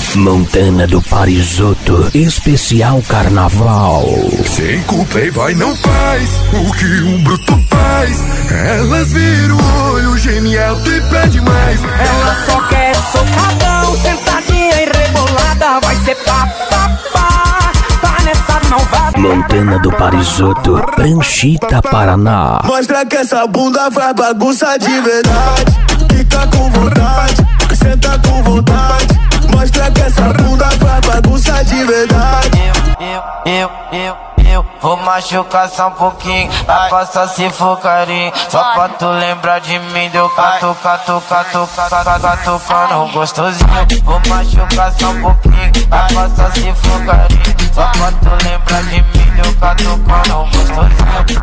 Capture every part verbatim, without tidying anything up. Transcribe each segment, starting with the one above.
Montana do Parisotto, especial carnaval. Cinco playboy não faz o que um bruto faz. Elas viram o olho genial, tripé demais. Ela só quer socadão, sentadinha e rebolada. Vai ser pá, pá, pá, pá nessa malvada. Montana do Parisotto, Pranchita, Paraná. Mostra que essa bunda faz bagunça de verdade. Fica com vontade, senta com vontade. Mostra que essa bunda faz bagunça de verdade. Eu, eu, eu, eu vou machucar só um pouquinho. Vai passar se for carinho. Só pra tu lembrar de mim. Deu cato, cato, cato, cato, catucando gostosinho. Vou machucar só um pouquinho. Vai passar se for carinho. Só pra tu lembrar de mim. Deu catucando gostosinho.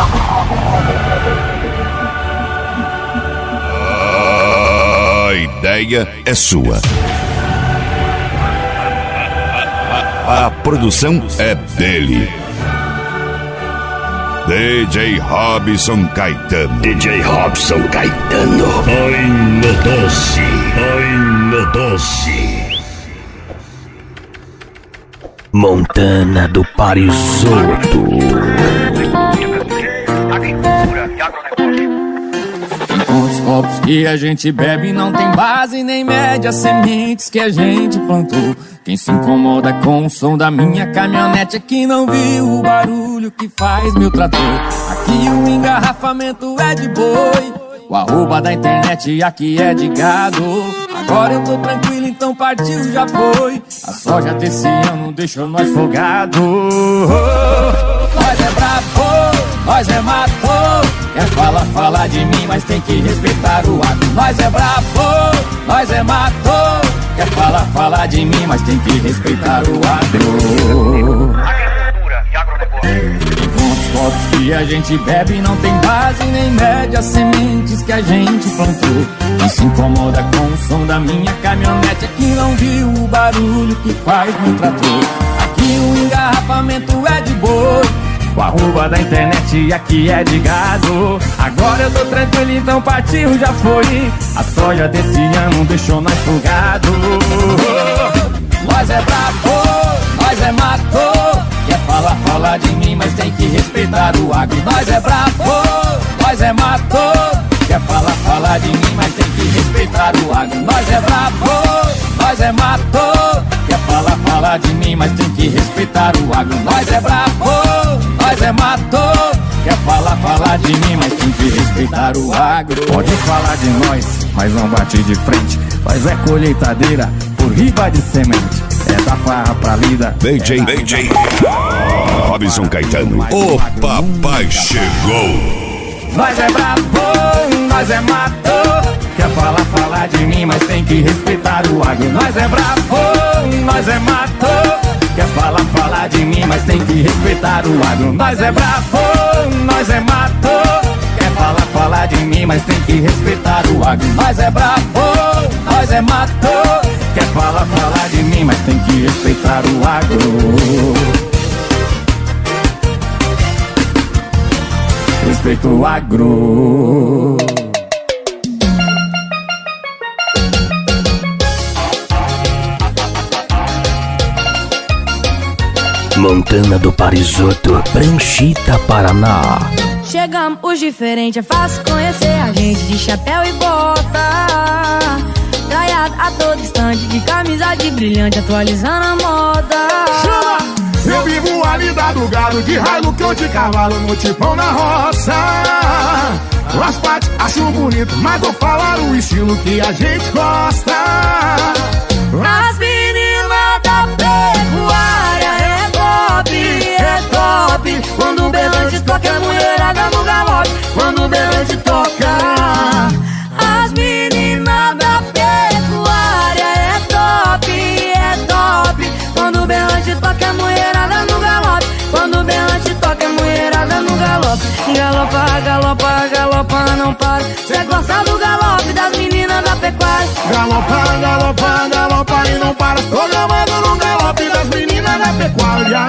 A ideia é sua. A produção é dele. D J Robson Caetano. D J Robson Caetano. Ai no doce, ai no doce. Montana do Parisotto. Os copos que a gente bebe não tem base nem média, sementes que a gente plantou. Quem se incomoda com o som da minha caminhonete é que não viu o barulho que faz meu trator. Aqui o engarrafamento é de boi, o arroba da internet aqui é de gado. Agora eu tô tranquilo, então partiu, já foi. A soja desse ano deixou nós folgado. Nós é brabo, nós é mato. Quer falar, falar de mim, mas tem que respeitar o agro. Nós é brabo, nós é mato. Quer falar, falar de mim, mas tem que respeitar o agro. Os copos que a gente bebe não tem base nem média, sementes que a gente plantou. Quem se incomoda com o som da minha caminhonete é que não viu o barulho que faz meu trator. Aqui o engarrafamento é de boi, o arroba da internet aqui é de gado. Agora eu tô tranquilo, então partiu, já foi. A soja desse ano deixou nós folgado. Nós é brabo, nós é mato. Quer falar, falar de mim, mas tem que respeitar o agro. Nós é brabo, nós é mato. Quer falar, falar de mim, mas tem que respeitar o agro. Nós é brabo, nós é mato. Quer falar, falar de mim, mas tem que respeitar o agro. Nós é brabo, nós é mato. Quer falar, falar de mim, mas tem que respeitar o agro. Pode falar de nós, mas não bate de frente. Nós é colheitadeira por riba de semente. É da farra pra lida. D J, D J Robson Caetano. O papai chegou. Nós é brabo, nós é mato. Quer falar, falar de mim, mas tem que respeitar o agro. Nós é brabo, nós é mato. Quer falar, falar de mim, mas tem que respeitar o agro. Nós é brabo, nós é mato. Quer falar, falar de mim, mas tem que respeitar o agro. Nós é brabo, nós é mato. Quer falar, falar de mim, mas tem que respeitar o agro. Respeito o agro. Montana do Parisotto, Pranchita, Paraná. Chegamos os diferentes, é fácil conhecer a gente de chapéu e bota. Traiado a todo instante, de camisa de brilhante, atualizando a moda. Chama! Eu vivo a lida do gado, de raio que eu de cavalo, no tipão na roça. As partes acho bonito, mas vou falar o estilo que a gente gosta. As meninas da pecuária é top, é top. Quando o berrante toca, a mulherada no galope. Quando o berrante toca, as meninas da pecuária é top, é top. Quando o berrante toca, a mulherada no galope. Quando o berrante toca, a mulherada no galope. Galopa, galopa, galopa, não para. Cê gosta do galope das meninas da pecuária. Galopa, galopa, galopa e não para. Tô gamando no galope das meninas da pecuária.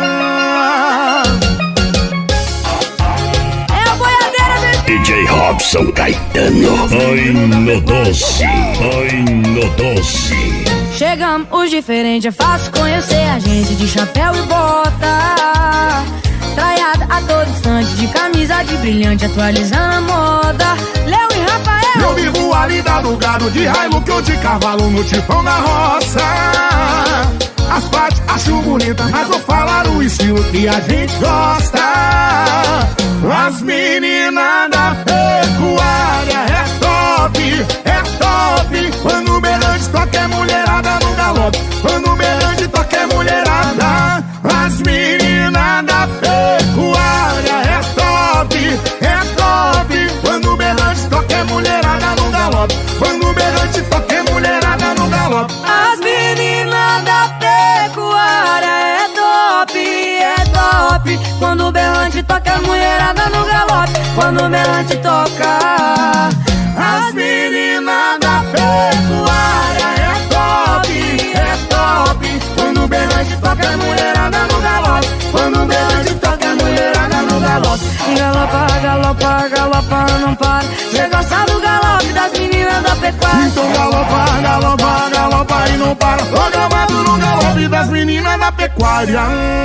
É a boiadeira, bebê. D J Robson Caetano. Ai no doce, ai no doce. Chega chegamos, os diferentes é fácil conhecer. A gente de chapéu e bota, traiada a todo instante, de camisa de brilhante, atualizando a moda. Léo e Rafael. Eu vivo a lida do gado, de Hilux ou de cavalo, no tipão da roça. As partes acho bonita, mas vou falar o estilo que a gente gosta. As meninas da pecuária é top, é top. Quando o berrante toca é mulherada no galope. Quando o berrante toca é mulherada. As meninas da pecuária é top, é top. Quando o berrante toca é mulherada no galope. Quando o berrante toca é mulherada no galope. As meninas da pecuária é top, é top. Quando o berrante toca é mulherada no galope. Quando o berrante toca. As meninas da pecuária é top, é top. Quando o berrante toca é mulherada no galope. Quando o berrante toca é mulherada no galope. Galopa, galopa, galopa, não para. Cê gosta do galope das meninas da pecuária. Então galopa, galopa, galopa e não para. Tô gravado no galope das meninas da pecuária.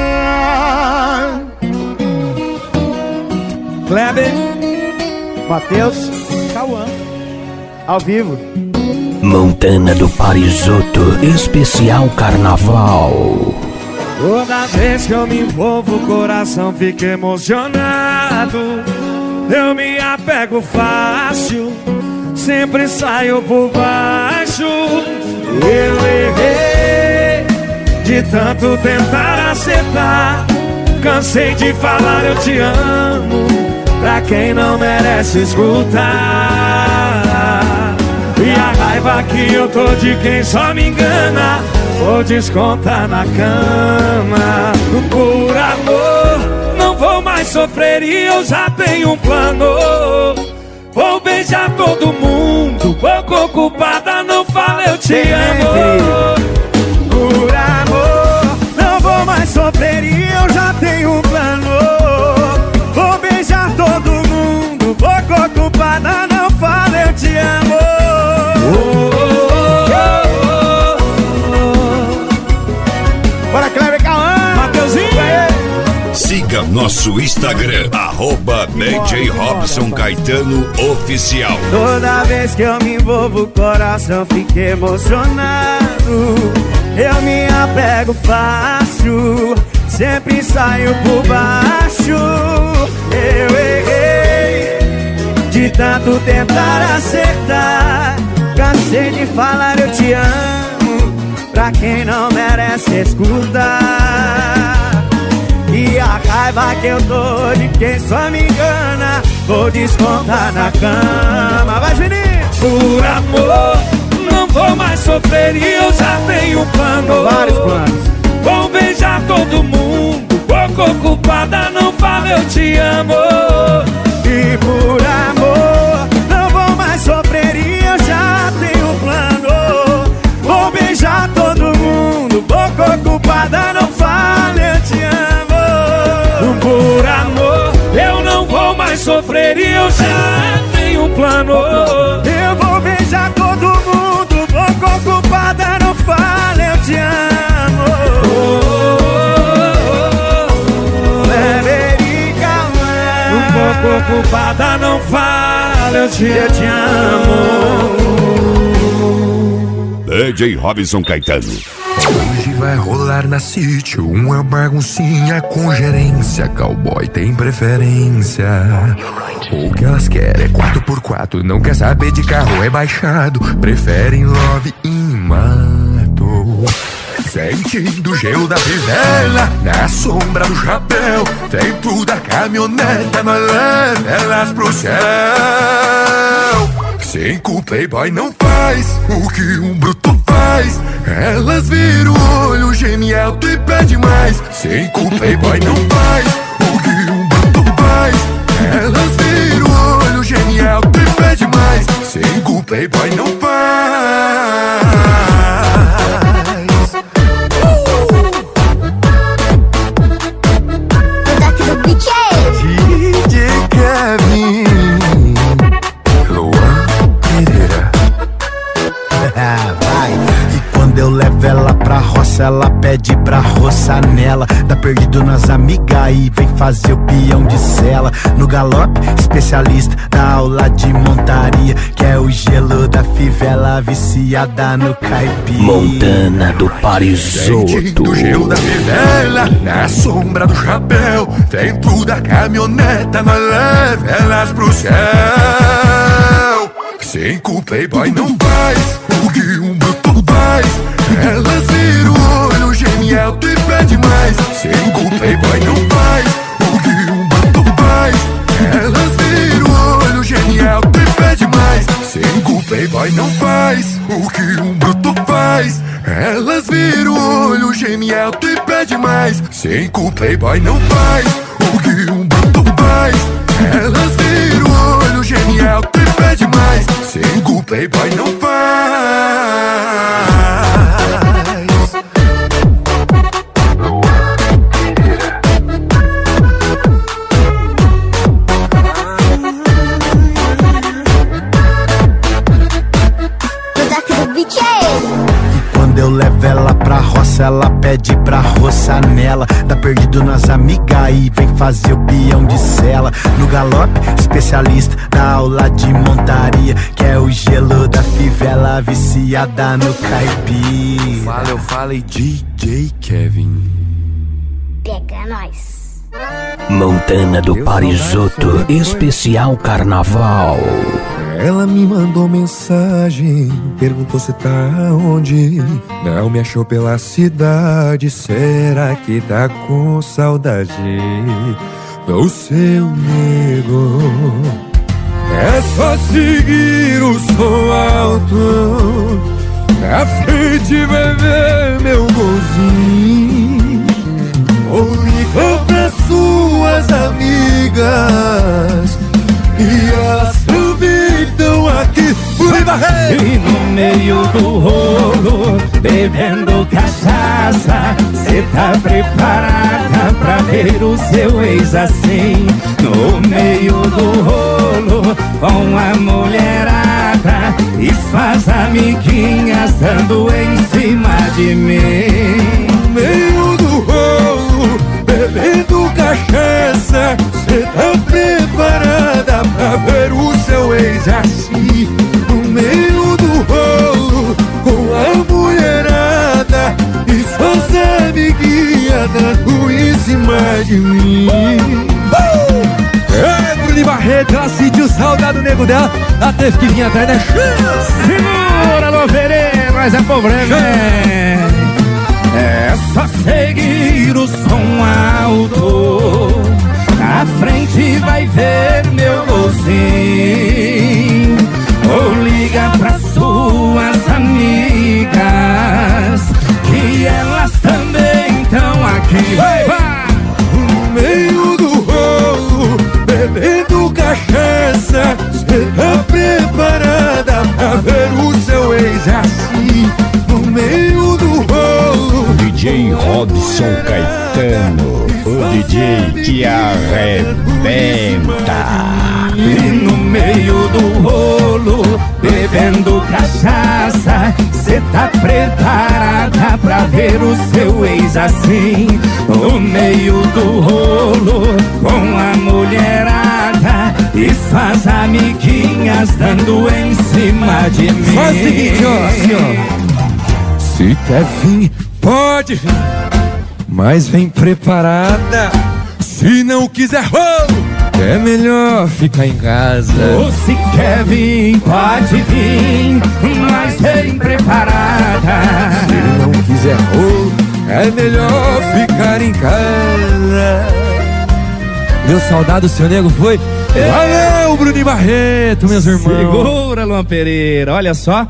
Kleber, Matheus, Cauã, ao vivo. Montana do Parisoto, especial carnaval. Toda vez que eu me envolvo, o coração fica emocionado. Eu me apego fácil, sempre saio por baixo. Eu errei de tanto tentar acertar. Cansei de falar eu te amo pra quem não merece escutar. E a raiva que eu tô de quem só me engana, vou descontar na cama. Por amor, não vou mais sofrer e eu já tenho um plano. Vou beijar todo mundo, pouco ocupada, não fala eu te amo. Por amor, não vou mais sofrer e eu já tenho um plano. Vou beijar todo mundo, pouco ocupada, não fala eu te amo. Oh, oh, oh, oh, oh. Bora, Kleber, Cauã, Mateuzinho. Siga nosso Instagram, arroba D J Robson Caetano Oficial. Toda vez que eu me envolvo, o coração fica emocionado. Eu me apego fácil, sempre saio por baixo. Eu errei de tanto tentar acertar. Cansei de falar eu te amo pra quem não merece escutar. E a raiva que eu tô de quem só me engana, vou descontar na cama. Vai, Juninho! Por amor, não vou mais sofrer e eu já tenho um plano. Vários planos. Vou beijar todo mundo, pouco ocupada, não fala eu te amo. E por amor, não vou mais sofrer e eu já tenho um plano. Vou beijar todo mundo, pouco ocupada, não fala eu te amo. Por amor, eu não vou mais sofrer e eu já tenho um plano. Eu vou beijar todo mundo, pouco ocupada, não fala eu te amo. Um pouco ocupada, não fala eu te, eu te amo. D J Robson Caetano. Hoje vai rolar na sítio uma baguncinha com gerência. Cowboy tem preferência. O que elas querem é quatro por quatro. Não quer saber de carro rebaixado. Preferem love e mato. Sentindo o gelo da fivela na sombra do chapéu. Dentro da caminhoneta nós leva elas pro céu. Cinco playboy não faz o que um bruto faz. Elas viram o olho genial e pede mais. Cinco playboy não faz o que um bruto faz. Elas viram o olho genial e pede mais. Cinco playboy não faz. D J Kevin Luan Pereira. Vai. vai. E quando eu levo ela pra roça, ela pede pra roçar nela. Tá perdido nas amigas e vem fazer o peão de sela. No galope, especialista da aula de montaria, que é o gelo da fivela viciada no caipira. Montana do Parisoto. Do gelo da fivela, na sombra do chapéu, dentro da caminhoneta, nós leva elas pro céu. Cinco playboy não faz o que um bruto faz. Elas viram o olho genial e pede mais. Cinco playboy não faz o que um bruto faz. Elas viram o olho genial e pede mais. Cinco playboy não faz o que um bruto faz. Elas viram o olho genial e pede mais. Cinco playboy não faz o que um bruto faz. Elas viram o olho genial e pede mais. Cinco playboy não faz. Quando eu levo ela pra roça, ela pede pra roçar nela. Tá perdido nas amigas e vem fazer o peão de sela. No galope, especialista da aula de montaria, que é o gelo da fivela viciada no caipira. Fala, eu falei D J Kevin. Pega nós. Montana do Parisoto, especial carnaval. Ela me mandou mensagem, perguntou se tá onde. Não me achou pela cidade, será que tá com saudade do seu nego? É só seguir o som alto, na frente vai ver meu golzinho. Ou ligou pra suas amigas e elas também estão aqui. E no meio do rolo, bebendo cachaça, cê tá preparada pra ver o seu ex assim? No meio do rolo, com a mulherada e suas amiguinhas dando em cima de mim. No meio do rolo, bebendo cachaça, cê tá preparada pra ver o seu ex assim? No meio do rolo, com a mulherada e suas amiguinhas dando em cima de mim. uh! É, Bruno Barreto, ela sentiu saudade do nego dela, ela teve que vir atrás da chance. Segura, Loverê, mas é problema. É só seguir o som alto, na frente vai ver meu golzinho. Ou liga pra suas amigas, que elas também estão aqui. Vai, vai! No meio do rolo, bebendo cachaça, cê tá preparada pra ver o seu ex assim? No meio do rolo, D J Robson Caetano, o D J que arrebenta. E no meio do rolo, bebendo cachaça, cê tá preparada pra ver o seu ex assim? No meio do rolo, com a mulherada e suas amiguinhas dando em cima de mim. Faz o seguinte, ó, assim, ó. Se quer vir, pode vir, mas vem preparada. Se não quiser rolo, é melhor ficar em casa. Ou se quer vir, pode vir, mas vem preparada. Se não quiser rolo, é melhor ficar em casa. Deu saudade do seu nego, foi? Valeu, Bruno Barreto, meus irmãos. Segura, Luan Pereira, olha só.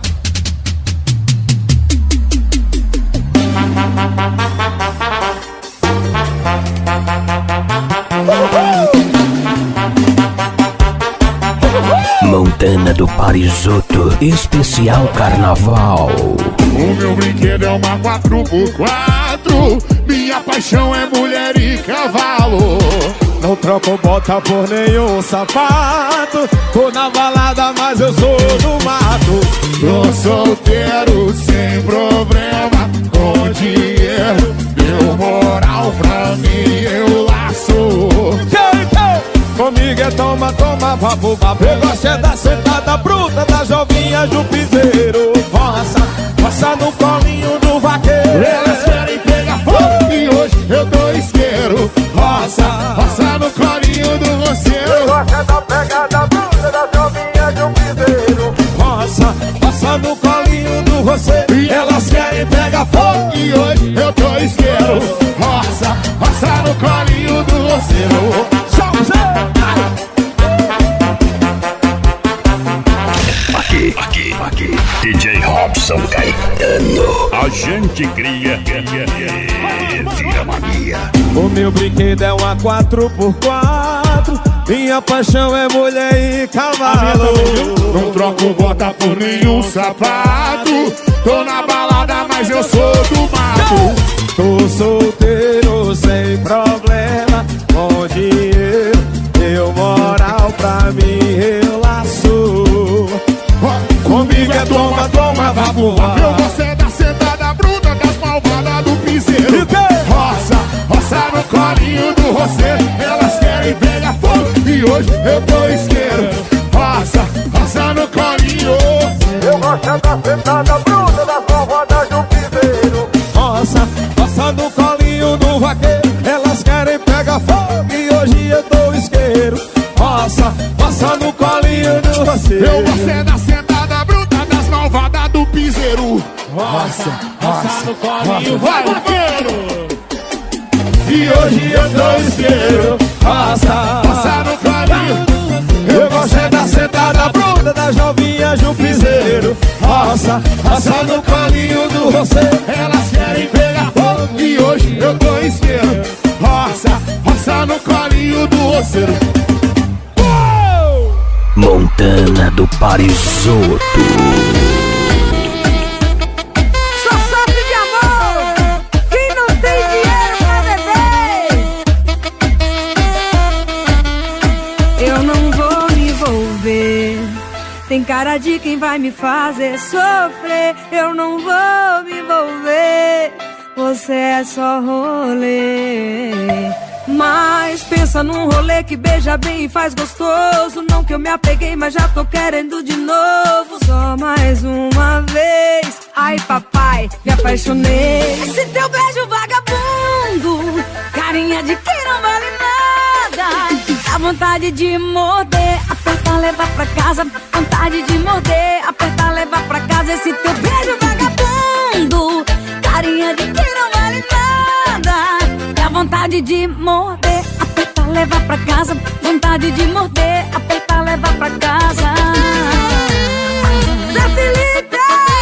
Montana do Parisoto, especial carnaval. O meu brinquedo é uma quatro por quatro, minha paixão é mulher e cavalo. Não troco bota por nenhum sapato. Tô na balada, mas eu sou do mato. Tô solteiro, sem problema, com dinheiro. Deu moral pra mim, eu laço. Comigo é toma, toma, vapo, vapo. Eu gosto é da sentada bruta, da jovinha do piseiro. Roça, roça no colinho do vaqueiro. Elas querem pegar fogo e hoje eu tô isqueiro. Roça, roça no colinho do roceiro. Eu gosto é da pegada bruta, da jovinha do piseiro. Roça, roça no colinho do roceiro. E elas querem pegar fogo e hoje eu tô isqueiro. Roça, roça no colinho do roceiro. Aqui, aqui, aqui, D J Robson Caetano. A gente cria, vira mania. O meu brinquedo é uma quatro por quatro. Minha paixão é mulher e cavalo. Não troco bota por nenhum sapato. Tô na balada, mas eu sou do mato. Tô solteiro, sem problema, com dinheiro. Deu moral pra mim, eu laço. Comigo é toma, toma, vapo, vapo. Eu gosto é da sentada bruta, das malvadas do piseiro. Roça, roça no colinho do roceiro. Elas querem pegar fogo e hoje eu tô isqueiro. Roça, roça no colinho. Eu gosto é da sentada bruta, das malvadas do piseiro. Roça, roça no colinho do vaqueiro. Elas querem pegar fogo e hoje eu tô isqueiro. Roça, roça no colinho do roceiro. Eu gosto é da sentada bruta, das malvadas do piseiro. Roça, roça no colinho, vai vaqueiro. E hoje eu tô isqueiro. Roça, roça no colinho. Eu gosto é da sentada bruta, das novinhas do piseiro. Roça, roça no colinho do roceiro. Elas querem pegar fogo e hoje eu tô isqueiro. Roça, roça no colinho do roceiro. Montana do Parisoto. Só sofre de amor quem não tem dinheiro pra beber. Eu não vou me envolver. Tem cara de quem vai me fazer sofrer. Eu não vou me envolver. Você é só rolê. Mas pensa num rolê que beija bem e faz gostoso. Não que eu me apeguei, mas já tô querendo de novo. Só mais uma vez. Ai papai, me apaixonei. Esse teu beijo vagabundo, carinha de quem não vale nada. Dá vontade de morder, apertar, levar pra casa. Vontade de morder, apertar, levar pra casa. Esse teu beijo vagabundo, carinha de quem não vale nada. Dá vontade de morder, apertar, levar pra casa. Vontade de morder, apertar, levar pra casa. Zé Felipe!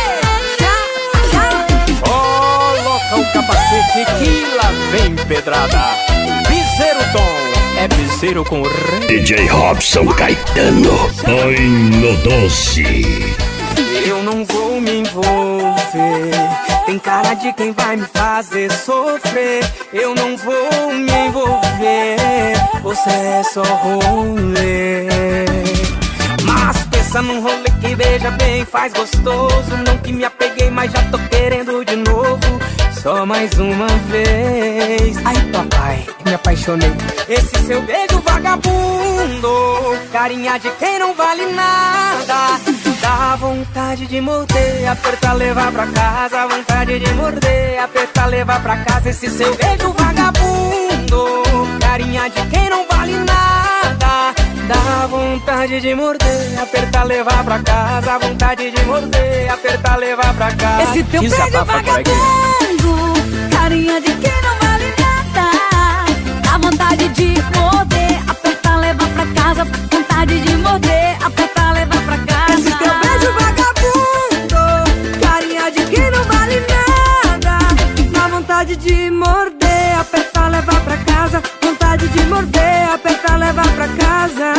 Coloca o capacete que lá vem pedrada. Piseiro Tom, é piseiro com rei. D J Robson Caetano, põe no doce. Eu não vou me envolver. Tem cara de quem vai me fazer sofrer. Eu não vou me envolver. Você é só rolê. Mas pensa num rolê que beija bem, faz gostoso. Não que me apeguei, mas já tô querendo de novo. Só mais uma vez. Ai papai, me apaixonei. Esse seu beijo vagabundo, carinha de quem não vale nada. Dá vontade de morder, apertar, levar pra casa. Vontade de morder, apertar, levar pra casa. Esse seu beijo vagabundo, carinha de quem não vale nada. Dá vontade de morder, apertar, levar pra casa. Vontade de morder, apertar, levar pra casa. Esse teu beijo vagabundo, carinha de quem não vale nada. Dá vontade de morder, apertar, levar pra casa. Vontade de morder, apertar, levar pra casa. Esse teu beijo vagabundo, carinha de quem não vale nada. Dá vontade de morder, apertar, levar pra casa. Vontade de morder, apertar, levar pra casa.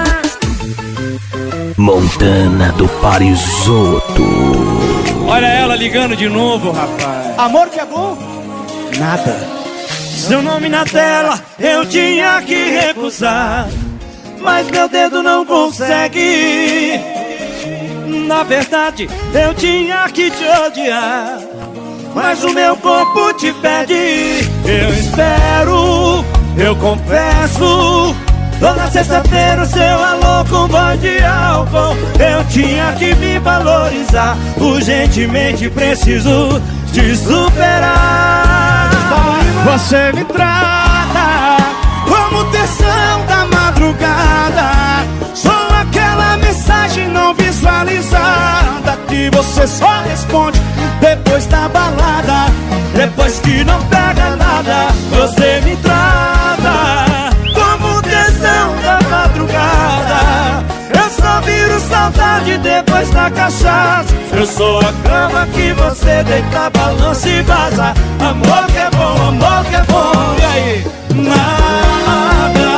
Montana do Parisoto. Olha ela ligando de novo, rapaz. Amor que é bom? Nada. seu nome na tela eu tinha que recusar, mas meu dedo não consegue. Na verdade eu tinha que te odiar, mas o meu corpo te pede. Eu espero, eu confesso, toda sexta-feira o seu alô com voz de álcool. Eu tinha que me valorizar, urgentemente preciso te superar. Você me trata como tensão da madrugada, sou aquela mensagem não visualizada que você só responde depois da balada, depois que não pega nada. Você me trata como tensão da madrugada, eu só viro saudade depois da cachaça. Eu sou a cama que você deita, balança e vaza. Amor que é bom, amor que é bom. E aí? Nada.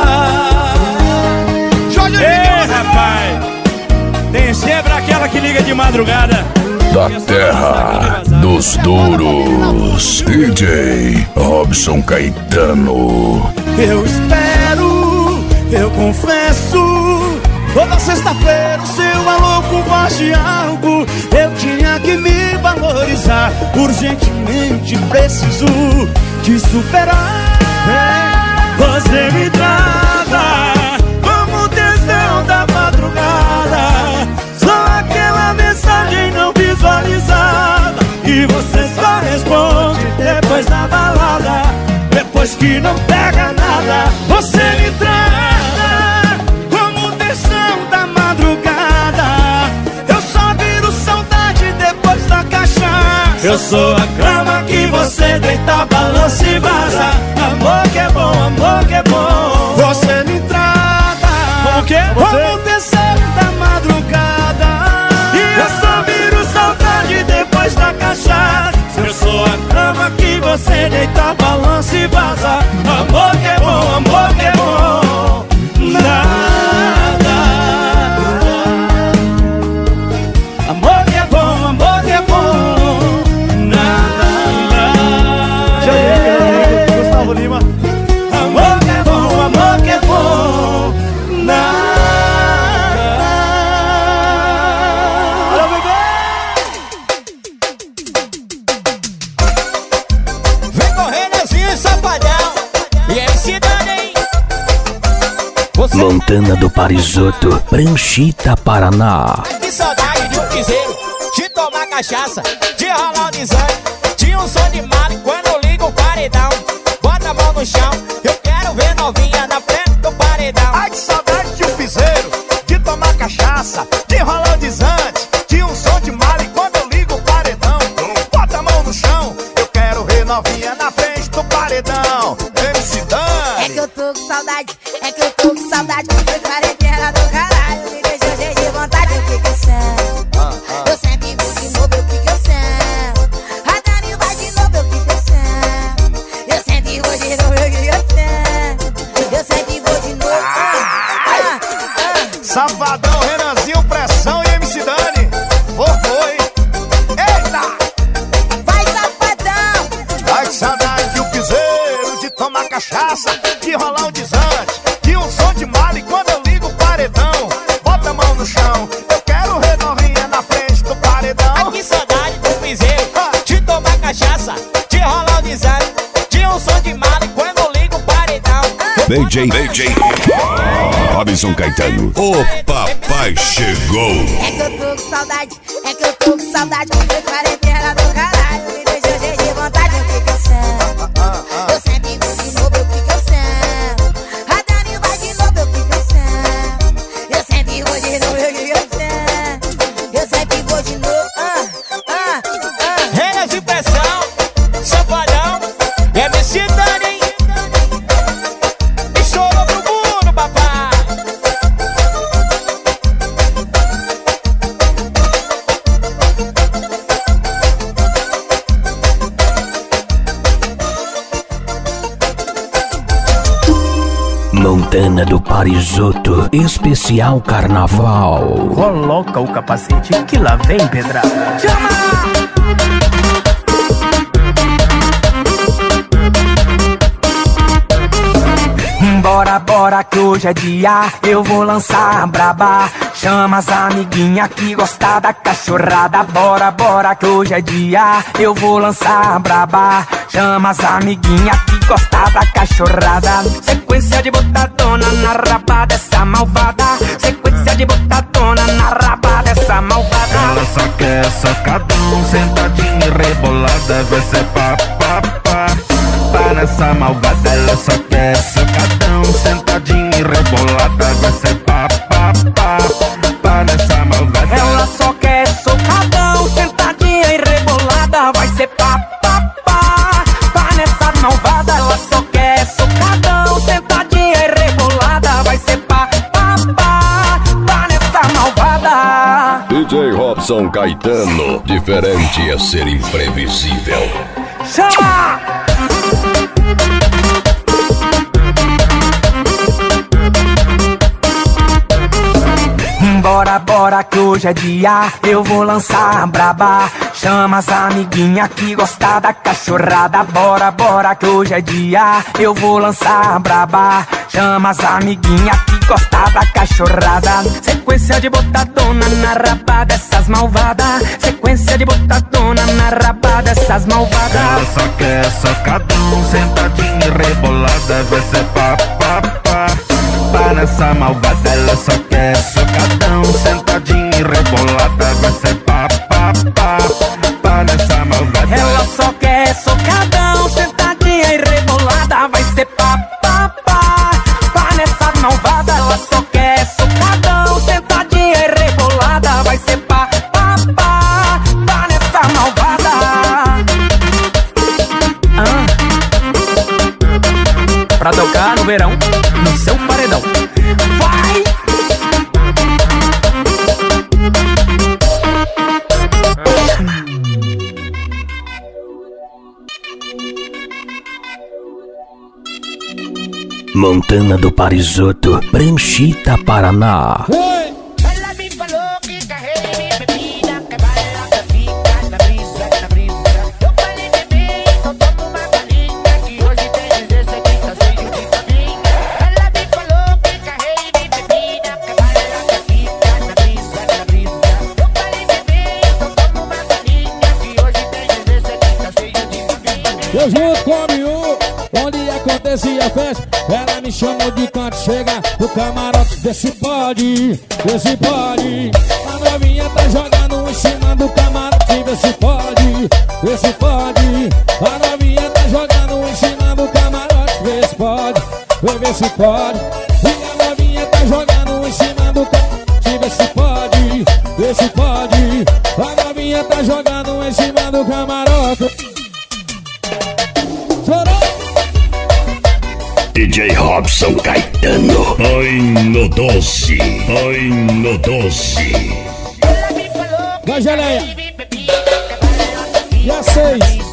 Ei, rapaz, tem sempre aquela que liga de madrugada. Da terra dos duros, D J Robson Caetano. Eu espero, eu confesso, toda sexta-feira o seu alô com voz de algo. Eu tinha que me valorizar, urgentemente preciso te superar. Você me trata como tesão da madrugada, só aquela mensagem não visualizada e você só responde depois da balada, depois que não pega nada. Você me trata como tensão da madrugada, eu só viro saudade depois da cachaça. Eu sou a cama que você deita, balança e vaza. Amor que é bom, amor que é bom. Você me trata como que é? Como tensão da madrugada, e eu só viro saudade depois da cachaça. Eu sou a cama que você deita, balança e vaza. Amor que é bom, amor que é bom. Nada. Amor que é bom, amor que é bom. Nada. Gustavo Lima. Amor que é bom, amor que é bom. Nada. Montana do Parisoto, Pranchita, Paraná. Que saudade de um piseiro, de tomar cachaça, de rolar o desante, de um som de mala quando eu ligo o paredão. Bota a mão no chão, eu quero ver novinha na frente do paredão. Ai, que saudade de um piseiro, de tomar cachaça, de rolar o desante, de um som de mala quando eu ligo o paredão. Bota a mão no chão, eu quero ver novinha na frente do paredão. M C Dani. É que eu tô com saudade, é que eu tô com saudade. Foi quarentena do caralho, me deixou cheio de vontade. Eu fico sem, eu sempre vou de novo, eu fico sem. A Dani vai de novo, eu fico sem. Eu sempre vou de novo, eu fico sem. Eu sempre vou de novo. ah, ah, ah. Safadão, Renanzinho, Pressão e M C Dani. Foi, foi. Eita! Vai, safadão. Ai, que saudade de um piseiro, de tomar cachaça, de rolar o desante, de um som de mala quando eu ligo o paredão. Bota a mão no chão, eu quero ver novinha na frente do paredão. Ai, que saudade do piseiro, de tomar cachaça, de rolar o desante, de um som de mala quando eu ligo o paredão. D J, D J Robson Caetano, o papai chegou. É que eu tô com saudade, é que eu tô com saudade. Foi quarentena do caralho, me deixou cheio de vontade. Eu fico sem, eu sempre vou de novo, eu fico sem. A Dani vai de novo, eu fico sem. Eu sempre vou de novo, eu fico sem. Eu sempre vou de novo. ah, ah, ah. Renas de Pressão, Safadão, M C Dani. Estourou pro mundo, papai. Montana do Parisoto, especial carnaval. Coloca o capacete que lá vem pedrada. bora que hoje é dia, eu vou lançar a braba. Chama as amiguinha que gosta da cachorrada. Bora, bora que hoje é dia, eu vou lançar a braba. Chama as amiguinha que gosta da cachorrada. Sequência de botadona na raba dessa malvada. Sequência de botadona na raba dessa malvada. Ela só quer socadão, sentadinha e rebolada. Vai ser pá, pá, pá, pá nessa malvada. Ela só quer socadão, sentadinha e rebolada. Vai ser pá, pá, pá, pá nessa malvada. Ela só quer socadão, sentadinha e rebolada. Vai ser pá, pá, pá, pá nessa malvada. Ela só quer socadão, sentadinha e rebolada. Vai ser pá, pá, pá, pá nessa malvada. D J Robson Caetano, diferente é ser imprevisível. Chama! Bora, bora que hoje é dia, eu vou lançar a braba. Chama as amiguinha que gosta da cachorrada. Bora, bora que hoje é dia, eu vou lançar a braba. Chama as amiguinha que gosta da cachorrada. Sequência de botadona na raba dessas malvadas. Sequência de botadona na raba dessas malvadas. Ela só quer socadão, sentadinha e rebolada. Vai ser pá, pá, pá, pá nessa malvada. Ela só quer socadão, sentadinha e rebolada. Vai ser pá, pá, pá, pá nessa malvada. Ela só quer socadão, sentadinha e rebolada. Vai ser pá, pá, pá, pá nessa malvada. Ela só quer socadão, sentadinha e rebolada. Vai ser pá, pá, pá, pá nessa malvada. Ah. Pra tocar no verão, no seu paredão. Vai! Montana do Parisoto, Pranchita, Paraná. Ela me falou que carrega minha bebida, que baila, que fica na brisa, na brisa. Eu falei, bebê, então toma uma galinha, que hoje tem desse aqui, tá cheio de caminha. Ela me falou que carrega minha bebida, que baila, que fica na brisa, na brisa. Eu falei, bebê, então toma uma galinha, que hoje tem desse aqui, tá cheio de caminha. Eu junto com a Miu, onde acontecia a festa. Ela me chamou de canto, chega do camarote. Vê se pode, vê se pode. A novinha tá jogando em cima do camarote. Vê se pode, vê se pode. A novinha tá jogando em cima do camarote. Vê se pode, vê, vê se pode. E a novinha tá jogando em cima do camarote. Vê se pode, vê se pode. A novinha tá jogando em cima do camarote. Chorou! D J Robson Caetano. Ai no doce, ai no doce. Vai, geleia. E a seis.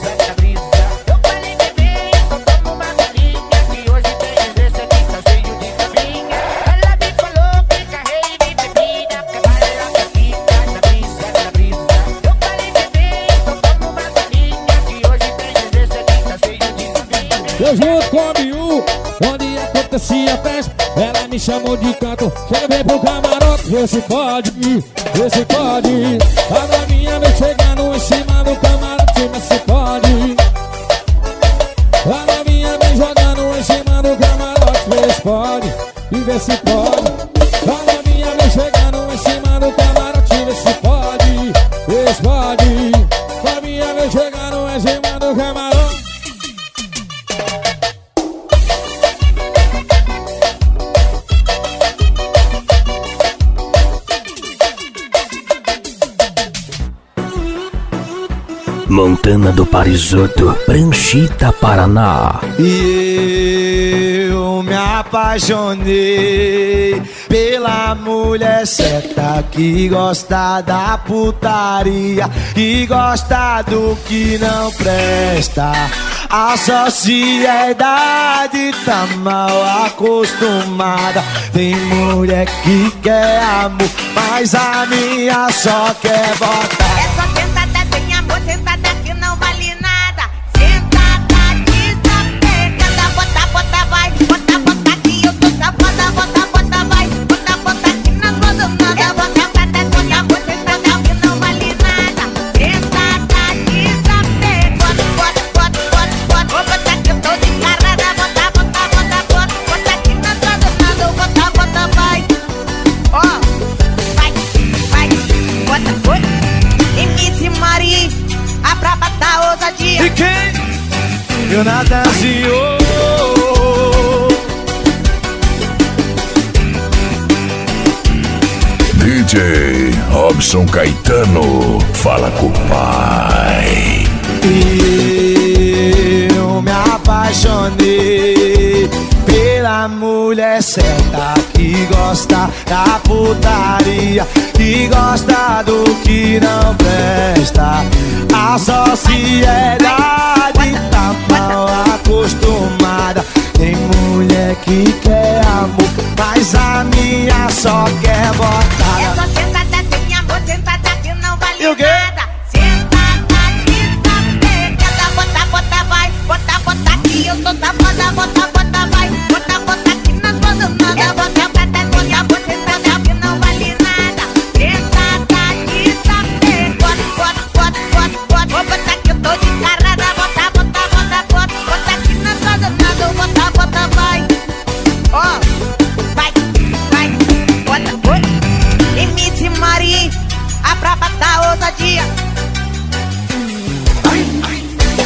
Eu junto com a Miu, onde acontecia a festa. Ela me chamou de canto, chega bem pro camarote. Vê se pode, vê se pode. A novinha vem chegando em cima do camarote. Vê se pode. A novinha vem jogando em cima do camarote. Vê se pode, e vê se pode. A novinha vem chegando em cima do camarote. Vê se pode, vê se pode. A novinha vem chegando em cima do camarote. Montana do Parisoto, Pranchita, Paraná. E eu me apaixonei pela mulher certa que gosta da putaria, que gosta do que não presta. A sociedade tá mal acostumada. Tem mulher que quer amor, mas a minha só quer botar. É só sentada sem amor, sentada que não vale nada. Sentada que só pega, bota, bota, vai, bota, bota que eu tô safada. De quem? Jonathanzinho. D J Robson Caetano, fala com o pai. Eu me apaixonei pela mulher certa, que gosta da putaria, que gosta do que não presta. A sociedade tá mal acostumada. Tem mulher que quer amor, mas a minha só quer botada. É só sentada sem amor, sentada que não vale E o quê? nada. Sentada que tá pegada, bota, bota, vai. Bota, bota aqui, eu tô safada. Bota, bota, vai. Bota, bota aqui, não tô dando nada. É só sentada sem amor, sentada que não vale nada. Sentada que tá pegada, bota, bota, bota, bota. Vou botar que eu tô descarada. Bota, bota, bota, bota. Bota aqui, não tô dando nada. Bota, bota, vai. Ó, vai, vai. Bota, oi. M C Mari, a braba da ousadia. Ai, ai.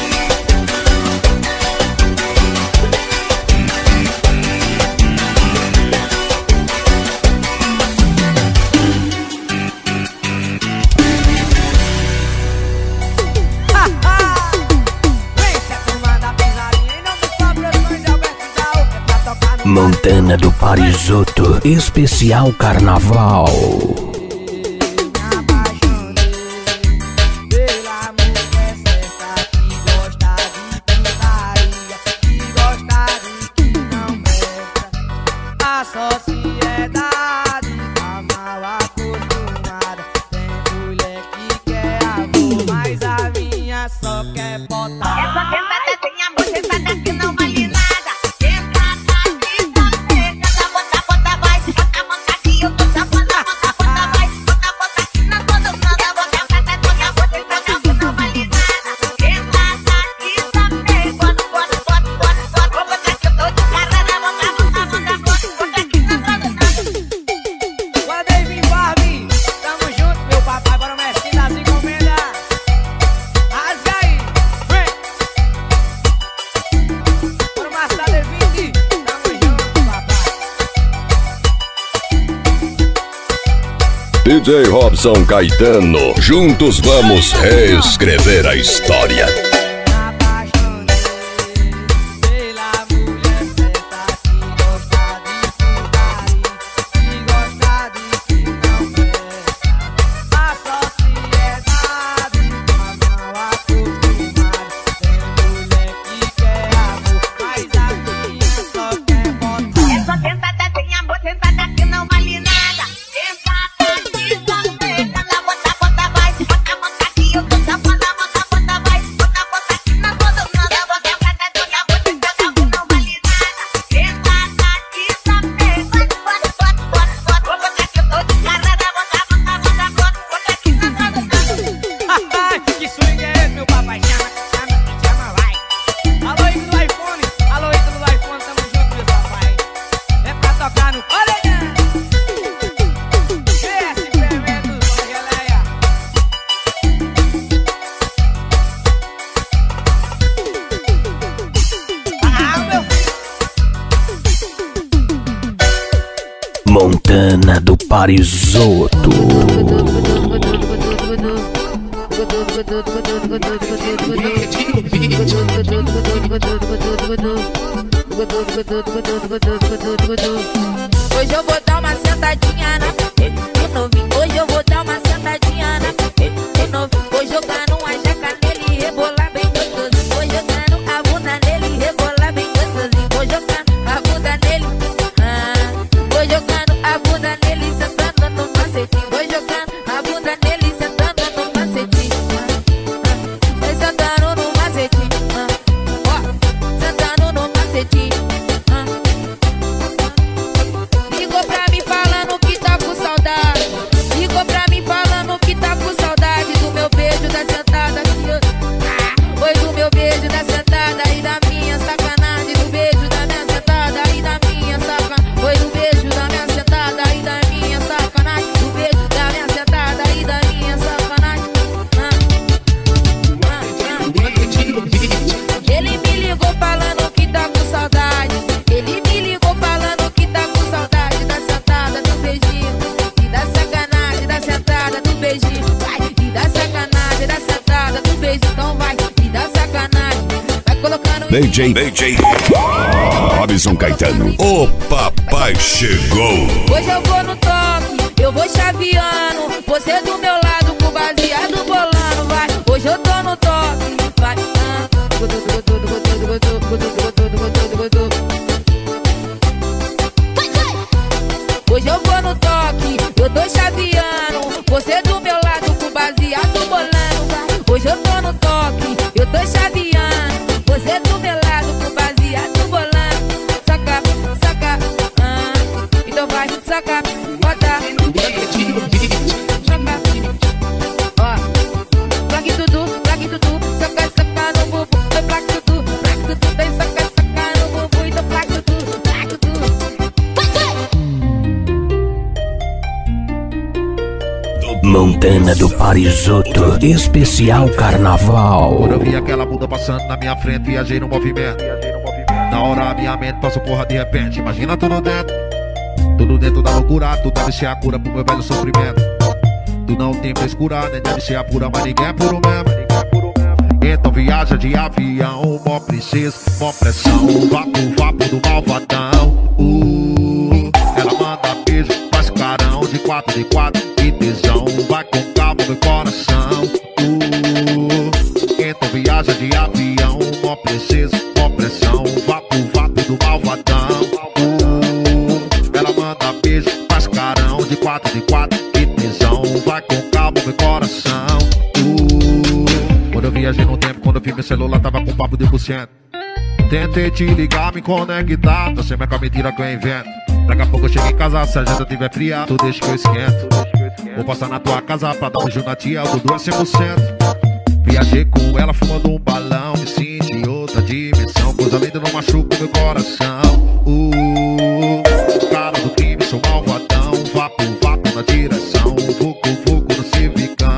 Montana do Parisoto, especial carnaval. A sociedade tá mal acostumada. Tem mulher que quer amor, mas a minha só quer botar. É só sentada sem amor, sentada que não vale nada. Sentada que tá pegada, bota, bota, vai. Bota, bota aqui, eu tô safada. Bota, bota, vai. Bota, bota aqui, não tô dando nada. Bota, sentada sem amor, sentada que não vale nada. Sentada que tá pegada, bota, bota, bota, bota. Vou botar que eu tô descarada. Bota, bota, bota, bota. Bota aqui, não tô dando nada. Guardei vim Barbie, tamo junto, meu papai, bora mestre das encomendas. Rasga aí, vem. Bora Master D vinte, tamo junto, papai. D J Robson Caetano, juntos vamos reescrever a história. É só sentada sem amor, sentada que não vale nada. Sentada que tá pegada, bota, bota, vai. Bota, bota aqui, eu tô safada. Bota, bota, vai. Bota, bota aqui, não tô dando nada. Bota, sentada sem amor, sentada que não vale nada. Sentada que tá pegada, bota, bota, bota, bota. Vou botar que eu tô descarada. Bota, bota, bota, bota. Bota aqui, não tô dando nada. Que swing é esse, meu papai? Chama, chama, chama, vai. Alô, Ito do iPhone. Alô, Ito do iPhone, tamo junto, meu papai. É pra tocar no orelhão. Esse fermento, geleia. Ah, meu Montana do Parisoto. Hoje eu vou dar uma sentadinha na frente do novinho. Hoje eu vou dar uma sentadinha na frente do novinho. Vou jogar numa jaca nele e rebolar bem gostosinho. Vou jogar a bunda nele e rebolar bem gostosinho. Vou jogar a bunda nele, ah, vou jogando a bunda nele sentando no macetinho. Vou jogando a bunda nele sentando no macetinho. Vai sentando no macetinho, ah, ó, sentando no macetinho. Ligou pra mim falando que tá com saudade. D J, D J Robson Caetano, o papai chegou. Hoje eu vou no toque, eu vou chaveando, você do meu lado com baseado bolando, vai. Hoje eu tô no toque, vai. Hoje eu vou no toque, eu tô chaveando, você do meu lado com baseado bolando, vai. Hoje eu tô no toque, eu tô chaveando, você do meu lado com baseado bolando. Saca, saca, ah, então vai, saca, bota. Saca, ó, plaque tudo, plaque tudo, saca, saca no bubu, então plaque tudo, plaque tudo, tem saca, saca no bubu, então plaque tudo, plaque tudo. Montana do Parisoto, especial carnaval. Quando eu vi aquela bunda passando na minha frente, viajei no movimento. Na hora a minha mente passou porra de repente. Imagina tudo dentro, tudo dentro da loucura. Tu deve ser a cura pro meu velho sofrimento. Tu não tem frescura, nem deve ser a pura, mas ninguém é puro mesmo. Então viaja de avião, mó princesa, mó pressão, vapo, vapo do malvadão. Uh, ela manda beijo, faz carão de quatro de quatro, que tesão, vai com calma meu coração. Uh, então viaja de avião, mó princesa, mó pressão, vapo, vapo do malvadão. Uh, ela manda beijo, faz carão de quatro de quatro, que tesão, vai com calma meu coração. Uh, quando eu viajei no tempo, quando eu vi meu celular tava com papo de por cento. Tentei te ligar, me conectar, tô sem minha mentira que eu invento. Daqui a pouco eu chego em casa, se a janta tiver fria, tu deixa que eu esquento. Vou passar na tua casa pra dar um beijo na tia, o Dudu é cem por cento. Viajei com ela fumando um balão, me senti em outra dimensão, coisa linda não machuca o meu coração. Uh, cara do crime, sou malvadão, vapo, vapo na direção, vucu, vucu no civicão.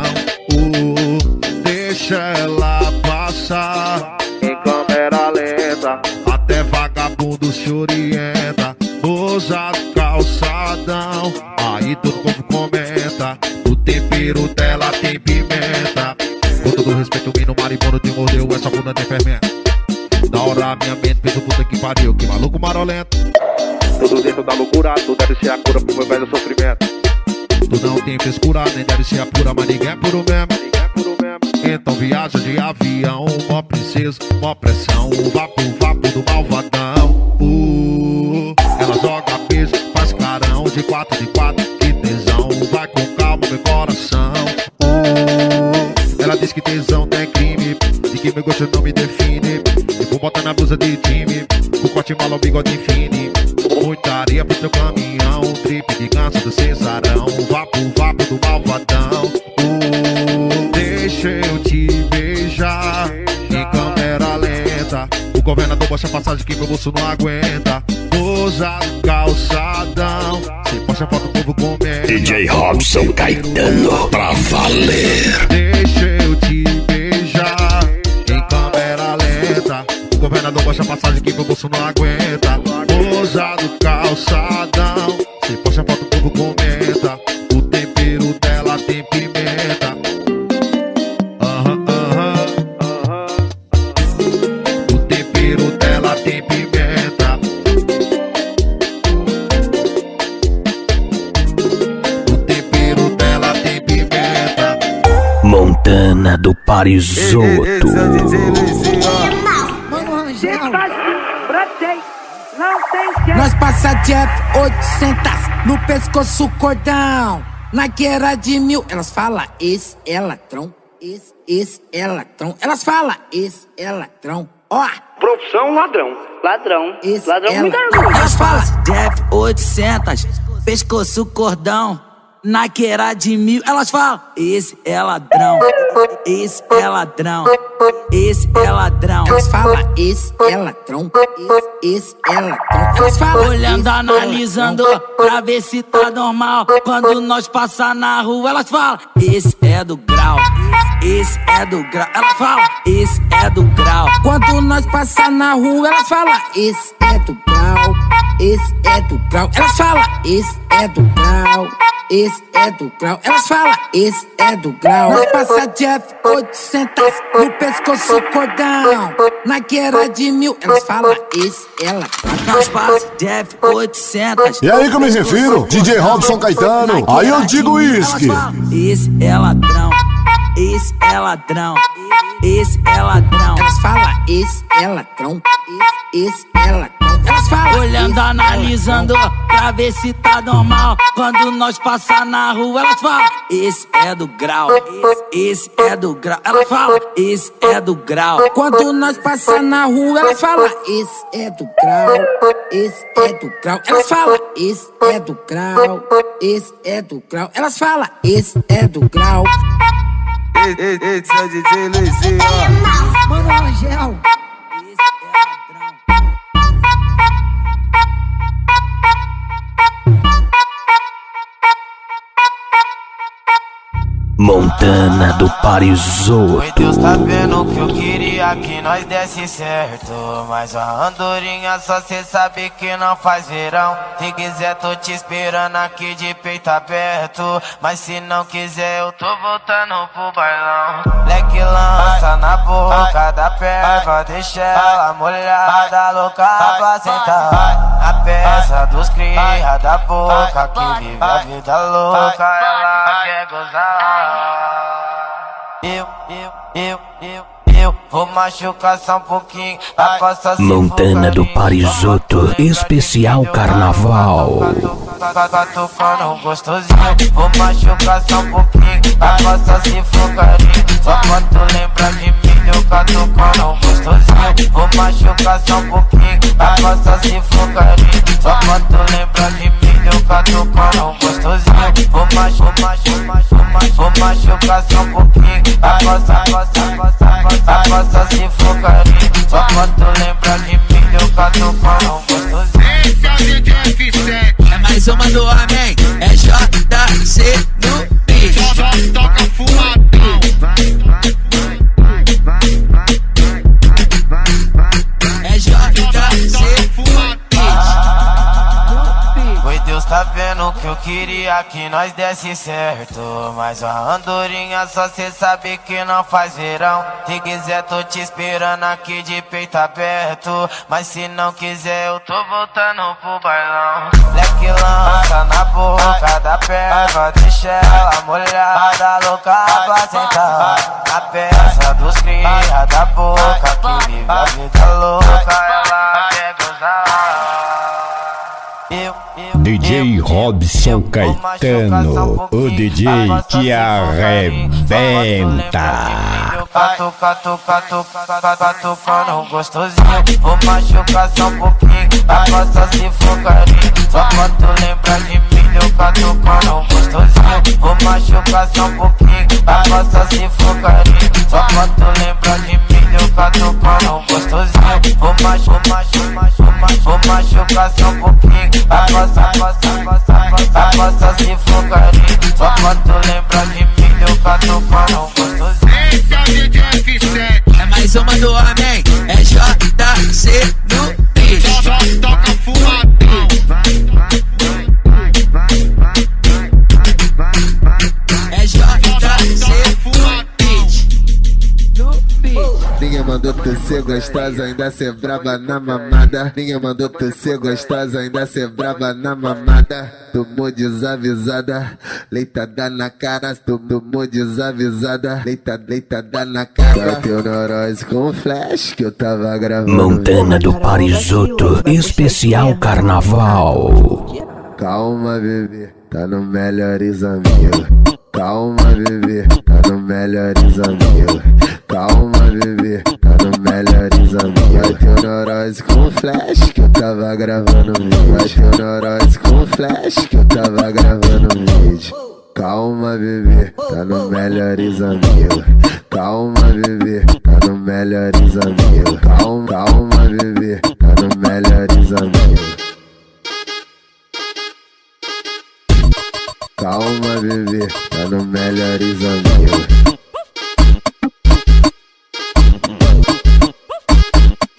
Uh, deixa ela passar em câmera lenta, até vagabundo se orienta. Ousado calçadão, aí todo povo comenta. O tempero dela tem pimenta. Com todo respeito, o mino maribondo te mordeu, essa bunda tem fermento. Na hora a minha mente fez o puta que pariu, que maluco marolento. Tudo dentro da loucura, tu deve ser a cura pro meu velho sofrimento. Tu não tem frescura, nem deve ser a pura, mas ninguém é puro mesmo. Então viaja de avião, mó princesa, mó pressão, vapo, vapo do malvadão. Uh, ela joga beijo, faz carão de quatro de quatro, que tesão, vai com calma meu coração. Uh, ela diz que tesão tem crime, e que meu gosto não me define. E vou botar na blusa de time, o corte malo, o bigode fine. Muita areia pro teu caminhão, trip de ganso do cesarão, vapo, vapo do malvadão. Uh, deixa eu te beijar em câmera lenta. O governador baixa a passagem que meu bolso não aguenta. Ousado calçadão, sem posta foto o povo comenta. D J Robson Caetano, pra valer. Deixa eu te beijar em câmera lenta. O governador baixa a passagem que meu bolso não aguenta. Ousado calçadão, sem posta foto o povo comenta. O tempero dela tem pimenta. Aham, aham, aham. O tempero dela tem pimenta. O tempero dela tem pimenta. Montana do Parisoto. Nós passa direto oitocentas no pescoço cordão. Na guerra de mil, elas falam esse é ladrão, esse, esse é ladrão. Elas falam esse é ladrão. Ó, profissão ladrão. Ladrão. Esse ladrão é muita ladrão. coisa. Elas falam Jeff oitocentas, pescoço cordão. Na guerra de mil, elas falam esse é ladrão, esse é ladrão, esse é ladrão. Elas falam esse é ladrão, esse, esse é ladrão. Elas falam olhando, analisando pra ver se tá normal. Quando nós passar na rua, elas falam esse é do grau, esse é do grau. Elas falam esse é do grau. Quando nós nós passar na rua, elas falam, esse é do grau, esse é do grau. Elas falam, esse é do grau, esse é do grau. Elas falam, esse é do grau. Nós passa de F oitocentos no pescoço cordão, na guerra de mil. Elas falam, esse é ladrão. Nós passa de F oitocentos. E aí que eu me refiro, D J Robson Caetano. Aí eu digo uísque. Esse é ladrão, esse é ladrão, esse é ladrão. Elas falam, esse é ladrão, esse, esse é ladrão. Elas falam, olhando, analisando, pra ver se tá normal. Quando nós passar na rua, elas falam, esse é do grau, esse é do grau. Elas falam, esse é do grau. Quando nós passar na rua, elas falam, esse é do grau, esse é do grau. Elas falam, esse é do grau, esse é do grau. Elas falam, esse é do grau. Esse é o D J Luizinho, ó. Mano, Angel. Montana do Parisoto. Foi Deus tá vendo que eu queria que nós desse certo, mas a andorinha só cê sabe que não faz verão. Se quiser tô te esperando aqui de peito aberto, mas se não quiser eu tô voltando pro bailão. Leque lança na boca da perva, deixa ela molhada, louca pra sentar. A peça dos cria da boca que vive a vida louca, ela quer gozar. Eu, eu, eu, eu, eu vou machucar só um pouquinho. A coça se Montana do Parisoto, especial carnaval. Catucando gostosinho, vou machucar só um pouquinho. A coça se focarinho, só pra tu lembrar de mim. Eu catucando gostosinho, vou machucar só um pouquinho. A coça se focarinho, só pra tu lembrar de mim. Eu catucando gostosinho, vou machucar, vou machucar só um pouquinho. A coça, a coça, a coça, a coça se focarinho, só pra tu lembrar de mim. Eu catucando gostosinho. Esse é o D J F sete. É mais uma do homem, é J C no beat. Só toca fumadão. É J C Foi Deus tá vendo que eu queria que nós desse certo, mas a andorinha só cê sabe que não faz verão. Se quiser tô te esperando aqui de peito aberto, mas se não quiser eu tô voltando pro bailão. Leque lança na boca da perva, deixa ela molhada, louca pra sentar. A peça dos cria da boca que vive a vida louca, ela quer gozar. Eu, eu, D J Robson Caetano, o D J que arrebenta. Catu, catu, catu, catucando gostosinho, vou machucar só um pouquinho. A coça se focarinho, só pra tu lembrar de mim. Eu catucando gostosinho, vou machucar só um pouquinho. A coça se focarinho, só pra tu lembrar de mim. Eu catucando gostosinho, vou machucar, vou machucar só um pouquinho. A coça, a coça, a coça, a coça se focarinho, só pra tu lembrar de mim. Eu catucando gostosinho. Esse é o D J F sete. É mais uma do homem, é J C no beat. Só toca fumadão. É J C Ninguém mandou tu ser gostosa, ainda ser braba na mamada. Ninguém mandou tu ser gostosa, ainda ser braba na mamada. Tomou desavisada, leitada na cara. Tomou desavisada, leita, leitada na cara. Bateu neurose com flash que eu tava gravando. Montana do Parisoto, especial carnaval. Calma, bebê, tá no Melhores Amigos. Calma, bebê, tá no Melhores Amigos. Calma, bebê, tá no Melhores Amigos. Bateu neurose com flash que eu tava gravando vídeo. Bateu neurose com flash que eu tava gravando vídeo. Calma, bebê, tá no Melhores Amigos. Calma, bebê, tá no Melhores Amigos. Calma, calma, bebê, tá no Melhores Amigos. Calma, bebê, tá no Melhores Amigos.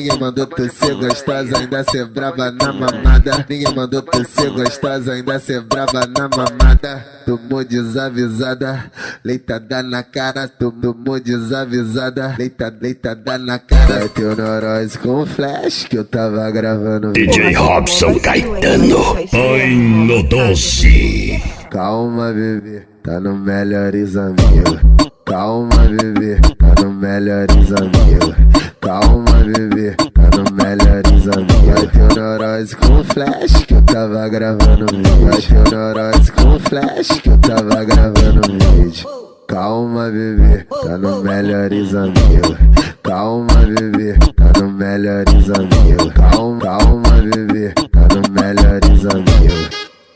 Ninguém mandou tu ser gostosa, ainda ser braba na mamada. Ninguém mandou tu ser gostosa, ainda ser braba na mamada. Tomou desavisada, leitada na cara. Tomou desavisada, leita, leitada na cara. Vai teu neurose com flash que eu tava gravando. D J Robson Caetano, ai no doce. Calma, bebê, tá no Melhores Amigos. Calma, bebê, tá no Melhores Amigos. Calma, bebê, tá no Melhores Amigos. Vai teu neurose com flash que eu tava gravando vídeo. Vai teu neurose com flash que eu tava gravando vídeo. Calma, bebê, tá no Melhores Amigos. Calma, bebê, tá no Melhores Amigos. Calma, calma, bebê, tá no Melhores Amigos.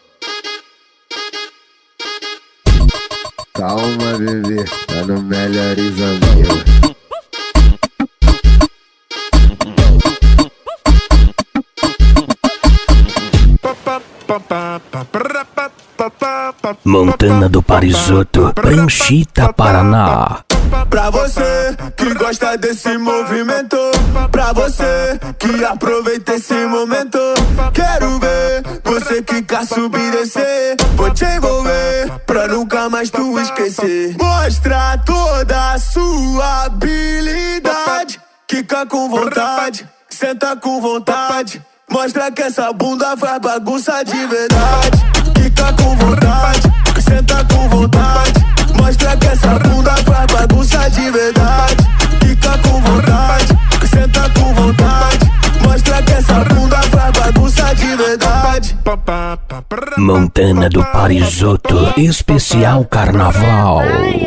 Calma, bebê, tá no Melhores Amigos. Montana do Parisoto, Pranchita, Paraná. Pra você que gosta desse movimento, pra você que aproveita esse momento, quero ver você quicar, subir e descer. Vou te envolver pra nunca mais tu esquecer. Mostra toda a sua habilidade, quica com vontade, senta com vontade. Mostra que essa bunda faz bagunça de verdade. Quica com vontade, senta com vontade. Mostra que essa bunda faz bagunça de verdade. Quica com vontade, senta com vontade. Mostra que essa bunda faz bagunça de verdade. Montana do Parisoto, especial carnaval.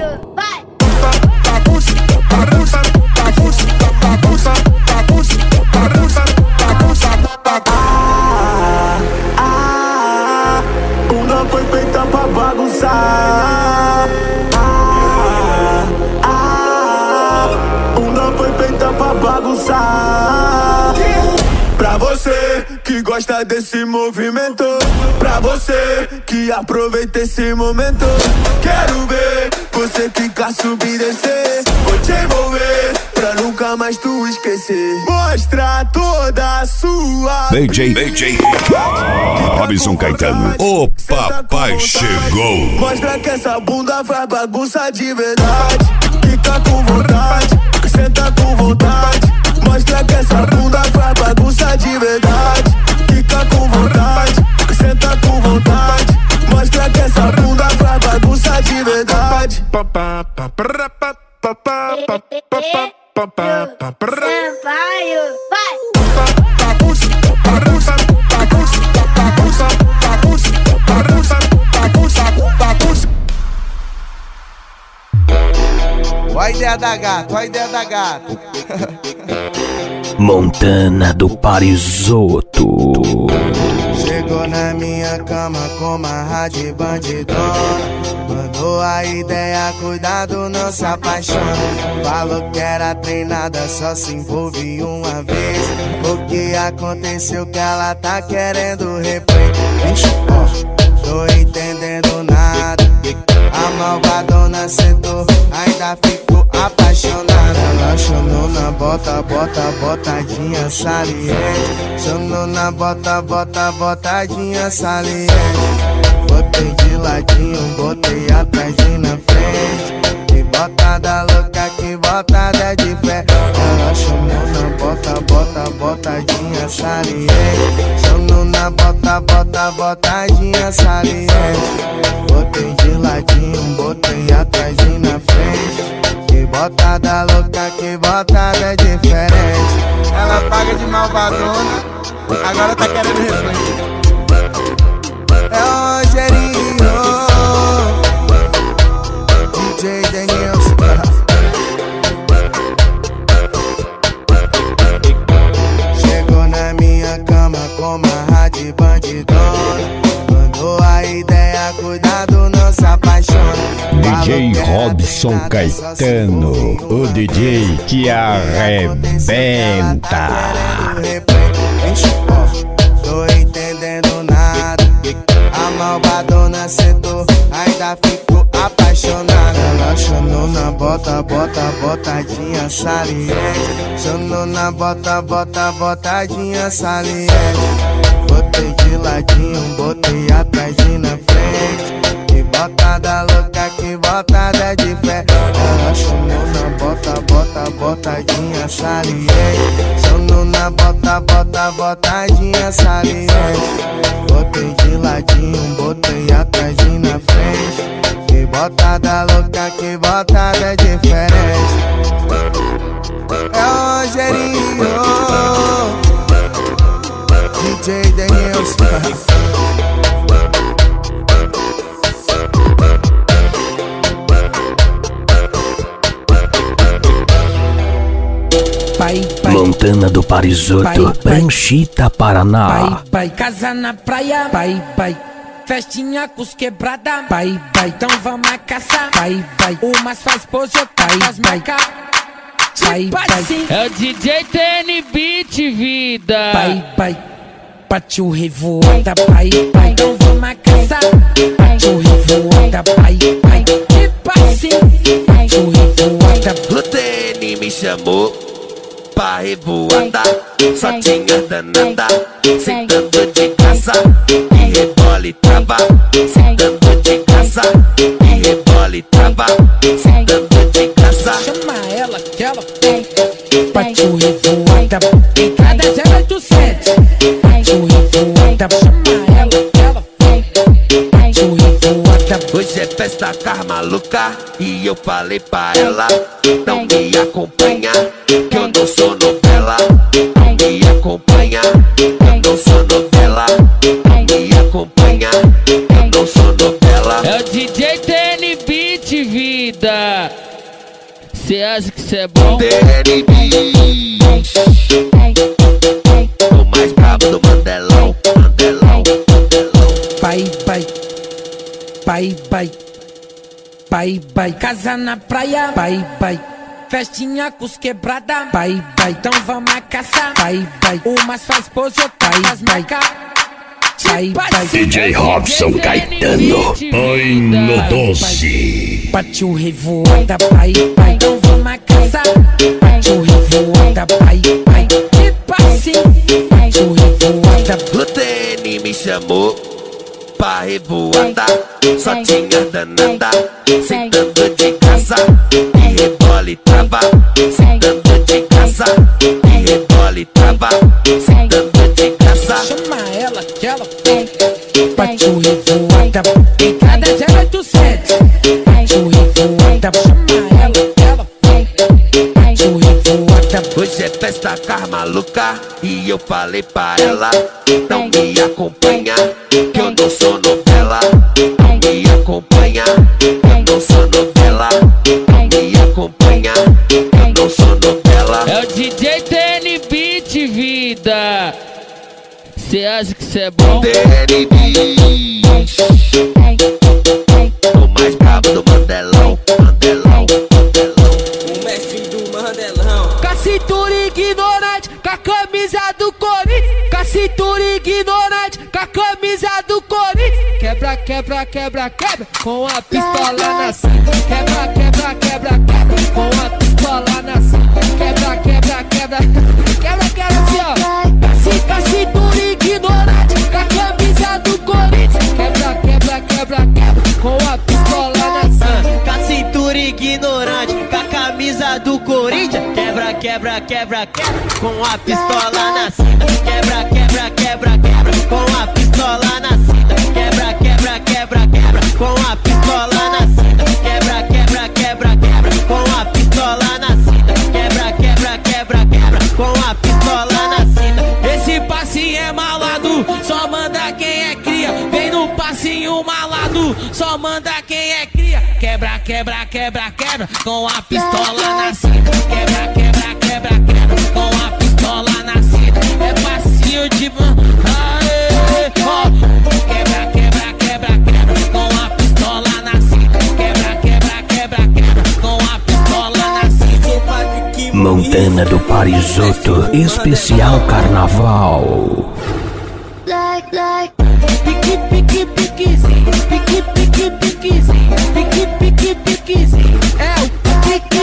Ah, ah, bunda foi feita pra bagunçar. Ah, ah, bunda foi feita pra bagunçar. Pra você que gosta desse movimento, pra você que aproveita esse momento, quero ver você quicar, subir e descer. Vou te envolver pra nunca mais tu esquecer. Mostra toda a sua D J, D J Robson Caetano, o papai chegou. Mostra que essa bunda faz bagunça de verdade. Fica com vontade, senta com vontade. Mostra que essa bunda faz bagunça de verdade. Fica com vontade, senta com vontade. Mostra que essa bunda faz bagunça de verdade. Sampaio, vai! Olha a ideia da gata, olha a ideia da gata. Montana do Parisoto. Chegou na minha cama com uma rádio bandidona. Mandou a ideia, cuidado, não se apaixona. Falou que era treinada, só se envolve uma vez. O que aconteceu que ela tá querendo replay? Vixe, ó, tô entendendo nada. A malvadona sentou, ainda ficou apaixonada. Ela chamou na bota, bota, botadinha saliente. Chamou na bota, bota, botadinha saliente. Botei de ladinho, botei atrás e na frente. Que botada louca, que botada de fé. Ela chamou na bota, bota, botadinha saliente. Chamou na bota, bota, botadinha saliente. Botei de ladinho, botei atrás e na frente. Que botada louca, que botada diferente. Ela paga de malvadona, agora tá querendo replay. É o Rogerinho, D J Denilson. Chegou na minha cama com uma rádio bandidona. Mandou a ideia, cuidado, não se apaixona. D J Robson Caetano, o D J que arrebenta. Tô entendendo nada. A malvadona sentou, ainda ficou apaixonada. Ela chamou na bola. bota, bota, botadinha saliente. Sono na bota, bota, botadinha saliente. Botei de ladinho, botei atrás e na frente. Que botada louca, que botada de fé. Ela chamou na bota, bota, botadinha saliente. Sono na bota, bota, botadinha saliente. Botei de ladinho, botei atrás e na frente. Que botada louca, que botada diferente. É o Rogerinho, D J Denilson. Pai, pai, Montana do Parisoto, Pranchita, Paraná. Pai, pai, casa na praia. Pai, pai, festinha com os quebrada. Pai, pai, então vamos a caçar. Pai, pai, umas faz pose, pai, faz marca. Pai, pai, é o D J T N Beat, vida. Pai, pai, partiu revoada. Pai, pai, então vamos a caçar. Partiu revoada. Pai, pai, tipo assim. Partiu revoada. O T N me chamou pra revoada. Só tinha danada, sentando de caça. E rebola e trava, sentando de caça. E rebola e trava, sentando de caça. Chama ela que ela tem. Partiu revoada. Entrada zero oito sete. Partiu revoada. Chama ela que ela tem. Partiu revoada. Hoje é festa car maluca. E eu falei pra ela, não me acompanha, que eu não sou novela. Não me acompanha, eu não sou novela. Não me acompanha, eu não sou novela. É o D J T N Beat, vida. Cê acha que cê é bom? T N Beat, o mais brabo do Mandelão. Mandelão, Mandelão. Pai, pai, pai, pai, pai, pai, casa na praia. Pai, pai, festinha com os quebrada. Pai, pai, então vamos a caçar. Pai, pai, umas faz pose, pai, faz marca. Pai, pai, D J Robson Caetano, Pai no Doce. Partiu revoada. Pai, pai, então vamos a caçar. Partiu revoada. Pai, pai, tipo assim. Partiu revoada. O T N me chamou pra revoada. Só tinha danada, sentando de caça. E rebola e trava, sentando de caça. E rebola e trava, sentando de caça. Chama ela que ela tem. Partiu revoada. Entrada zero oito sete. Partiu revoada. Chama ela que ela tem. Partiu revoada. Hoje é festa car maluca. E eu falei pra ela, não me acompanha, que eu não sou novela. Não me acompanha, eu não sou novela. Não me acompanha, eu não sou novela. É o D J T N Beat, vida. Cê acha que cê é bom? T N Beat, o mais brabo do Mandelão. Mandelão, Mandelão. O mestre do Mandelão. Com a cintura ignorante, com a camisa do Corinthians. Com a cintura ignorante, com a camisa do Corinthians. Quebra, quebra, quebra, quebra, com a pistola na cinta. Quebra, quebra, quebra, quebra, com a pistola na cinta. Quebra, quebra, quebra, quebra, quebra assim ó. Com a cintura ignorante, com a camisa do Corinthians. Quebra, quebra, quebra, quebra, com a pistola na cinta. Com a cintura ignorante, com a camisa do Corinthians. Quebra, quebra, quebra, quebra, com a pistola na cinta. Quebra, quebra, quebra, quebra, com a pistola na cinta. Quebra, quebra, quebra, quebra, com a pistola na cinta. Quebra, quebra, quebra, quebra, com a pistola na cinta. Quebra, quebra, quebra, quebra, com a pistola na cinta. Esse passinho é malado, só manda quem é cria. Vem no passinho malado, só manda quem é cria. Quebra, quebra, quebra, quebra, com a pistola na cinta. Quebra, quebra, quebra, quebra, com a pistola na cinta. É passinho de mão. Aê, ó. Quebra, quebra, quebra, quebra, com a pistola na cinta. Quebra, quebra, quebra, quebra, com a pistola na cinta. Montana do Parisoto, especial carnaval. Like, like, pique, pique, piquezinho, pique, pique, piquezinho, pique, pique, piquezinho. É o pique.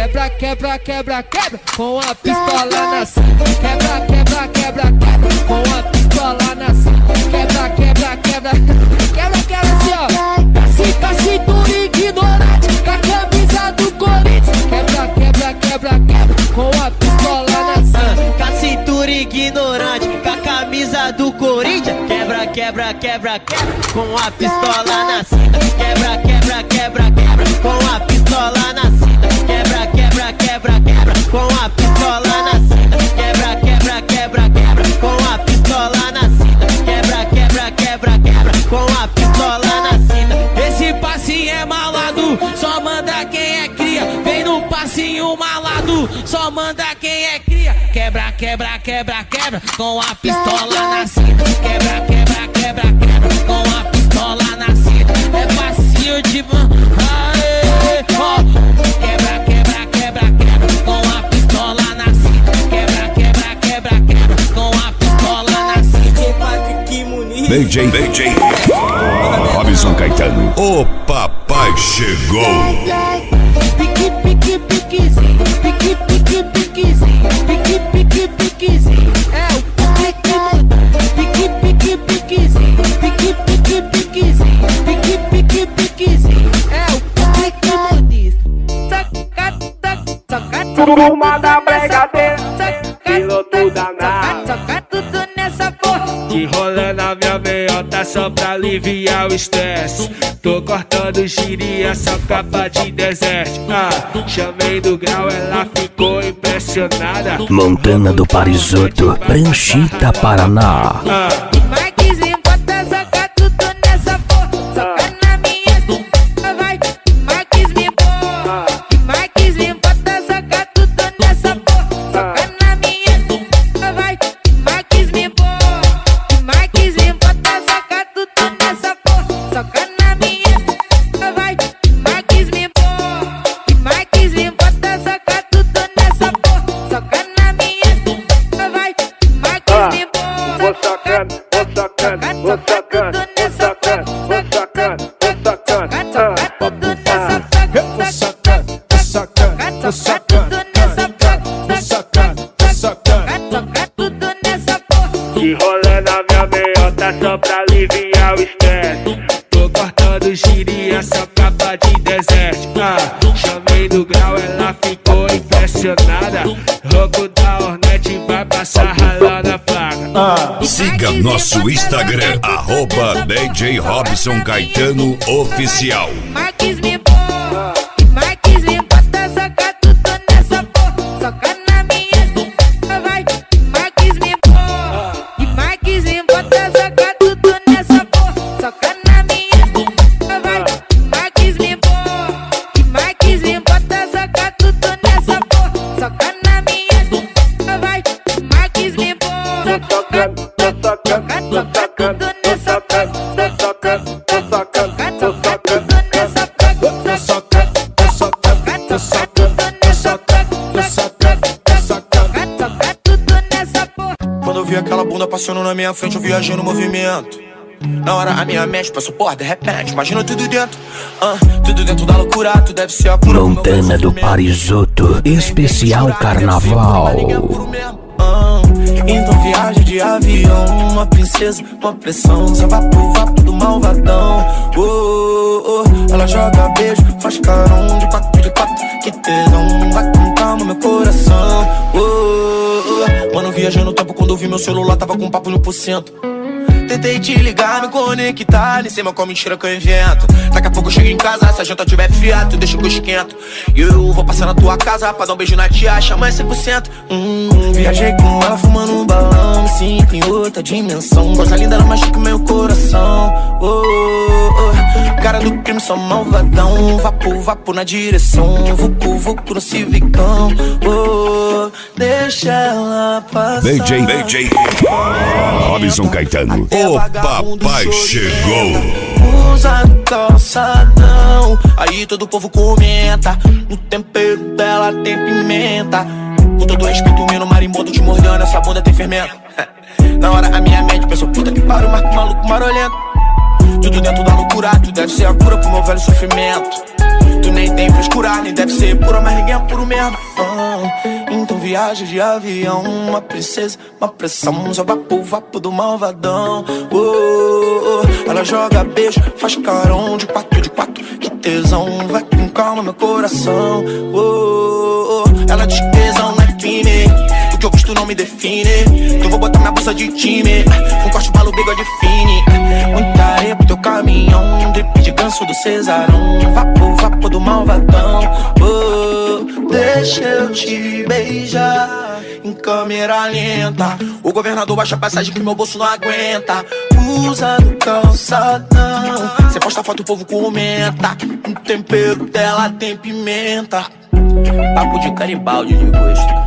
Quebra, quebra, quebra, quebra, com a pistola na cinta. Quebra, quebra, quebra, quebra, com a pistola na cinta. Quebra, quebra, quebra, quebra, quebra assim ó. Fica cintura ignorante, com a camisa do Corinthians. Quebra, quebra, quebra, quebra, com a pistola na cinta. Com a cintura ignorante, com a camisa do Corinthians. Quebra, quebra, quebra, quebra, com a pistola na cinta. Quebra, quebra, quebra, quebra, com a pistola na cinta. Quebra, quebra, quebra, quebra, com a pistola na cinta. Quebra, quebra, quebra, quebra, com a pistola na cinta. Quebra, quebra, quebra, quebra, com a pistola na cinta. Esse passinho é malado, só manda quem é cria. Vem no passinho malado, só manda quem é cria. Quebra, quebra, quebra, quebra, com a pistola na cinta. Quebra, quebra, quebra, quebra, com a pistola na cinta. É passinho de mão, aê, ó. Quebra, quebra, quebra, quebra, com a pistola na cinta. Quebra, quebra, quebra, quebra, com a pistola na cinta. D J, D J Robson Caetano, o papai chegou. Pique, pique, piquezinho, pique, pique, piquezinho, pique, pique, piquezinho. É o pique, pique, pique, piquezinho, pique, pique, piquezinho, pique, pique, piquezinho. É o pique modista. Saca, saca, saca, turma da bregadeira, piloto danado. Saca tudo nessa porra. Que rola na minha meiota só pra aliviar o estresse. Tô cortando giria, só capa de deserto. Ah, chamei do grau, ela ficou impressionada. Montana do Parisoto, Pranchita, Paraná. Ah. Marquezinho, bota saca tudo nessa porra. Saca na minha cinta, vai. Marquezinho, porra. Marquezinho, bota saca tudo nessa porra. Saca na minha cinta, vai. Marquezinho, porra. Marquezinho, bota saca tudo nessa porra. Saca na minha cinta, vai. Marquezinho, porra. Marquezinho, bota saca tudo nessa porra. Saca na minha cinta, vai. Marquezinho, porra. Vou sacando, vou sacando, vou sacando, vou sacando, vou sacando, vou sacando. Eu vou sacando, vou sacando, vou sacando, vou sacando, vou sacando. Que rola na minha meiota só pra aliviar o estresse. Tô cortando giria, só capa de deserto. Ah, chamei do grau, ela ficou impressionada. Roco da Hornet vai passar ralando a placa. Ah. Siga nosso Instagram, arroba D J Robson Caetano Oficial. Marquezinho, porra. Marquezinho, bota saca tudo nessa porra. Saca na minha cinta, vai. Marquezinho, porra. E Marquezinho, bota saca tudo nessa porra. Saca na minha cinta, vai. Marquezinho, porra. E Marquezinho, bota saca tudo nessa porra. Saca na minha cinta, vai. Marquezinho, porra. Tô sacando, tô sacando, tô sacando, tô sacando, tô sacando, tô sacando, tô sacando. Quando eu vi aquela bunda passando na minha frente, eu viajei no movimento. Na hora a minha mente passou por de repente, imagina tudo dentro, uh, tudo dentro da loucura, tu deve ser a cura. Montana do Parisoto, especial carnaval. Então viagem de avião, uma princesa, uma pressão, só vapo, vapo do malvadão. Oh, oh, oh. Ela joga beijo, faz carão de quatro, de quatro, que tesão, vai com calma meu coração. Oh, oh, oh. Mano, viajei no tempo quando eu vi meu celular, tava com papo mil por cento. Tentei te ligar, me conectar, nem sei mal qual mentira que eu invento. Daqui a pouco eu chego em casa, se a janta tiver fiado, tu deixa o gosto quente. E eu vou passar na tua casa pra dar um beijo na tia, chama cem por cento. Hum, viajei com ela fumando um balão, me sinto em outra dimensão. Coisa linda, ela machuca meu coração. Oh, oh, oh. Cara do crime, só malvadão. Vapo, vapo na direção, vucu, vucu no civicão. Oh, deixa ela passar. D J, D J Robson Caetano, o papai chegou. Usa no calçadão, aí todo o povo comenta. No tempero dela tem pimenta. Com todo respeito, o menino marimbondo te mordendo, essa bunda tem fermento. Na hora a minha mente pensou, puta que pariu, marco maluco marolento. Tudo dentro da loucura, tu deve ser a cura pro meu velho sofrimento. Tu nem tem frescura, nem deve ser pura, mas ninguém é puro mesmo. ah, Então viaja de avião, uma princesa, uma pressão, só vapo, vapo do malvadão. oh, oh, oh. Ela joga beijo, faz carão de quatro, de quatro, que tesão. Vai com calma meu coração. oh, oh, oh. Ela diz que tesão não é crime, o que eu gosto não me define. Então vou botar minha blusa de time, com corte, balo, bigode fine. Muita areia pro teu caminhão, drip de ganso do Cesarão. Vapo, vapo do malvadão. oh, Deixa eu te beijar em câmera lenta. O governador baixa a passagem que meu bolso não aguenta. Usa no calçadão, cê posta foto, o povo comenta. Um tempero dela tem pimenta. Papo de caribaldi de gosto.